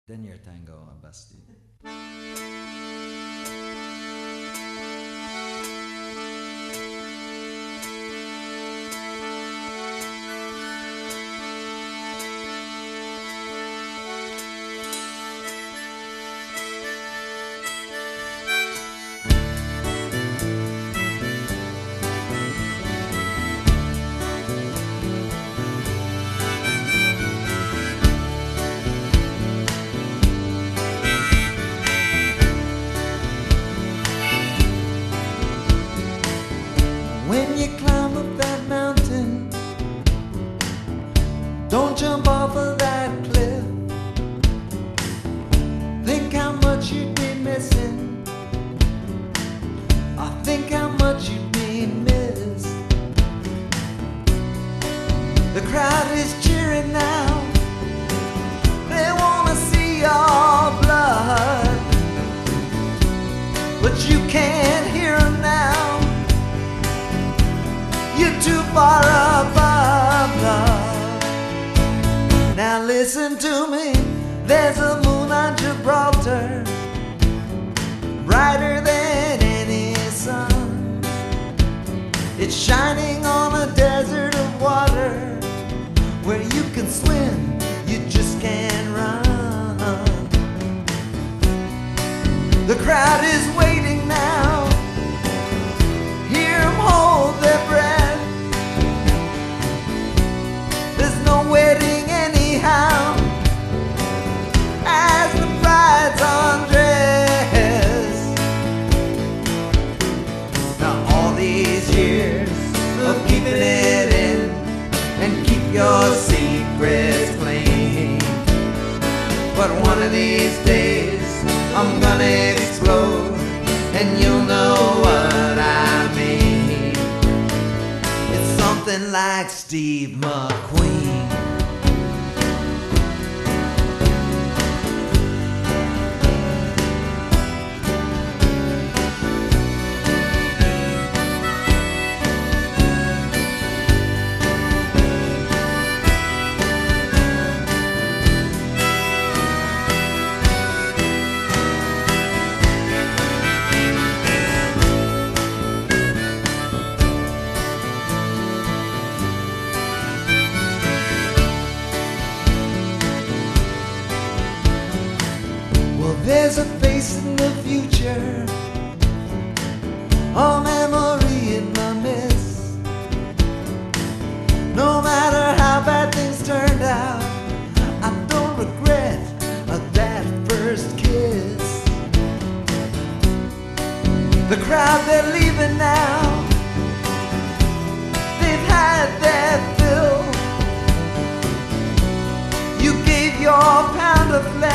Denyer Tango Basti. When you climb up that mountain, don't jump off of that cliff. Think how much you'd be missing. I think how much you'd be missed. The crowd is cheering now. They wanna see your blood, but you can't hear 'em now. You're too far above love. Now listen to me. There's a moon on Gibraltar, brighter than any sun. It's shining on a desert of water where you can swim, you just can't run. The crowd is waiting now. Hear 'em hold their breath. Wedding anyhow, as the bride's undressed. Now all these years of keeping it in and keep your secrets clean, but one of these days I'm gonna explode and you'll know what I mean. It's something like Steve McQueen. There's a face in the future, a memory in the mist. No matter how bad things turned out, I don't regret that first kiss. The crowd, they're leaving now. They've had their fill. You gave your pound of flesh.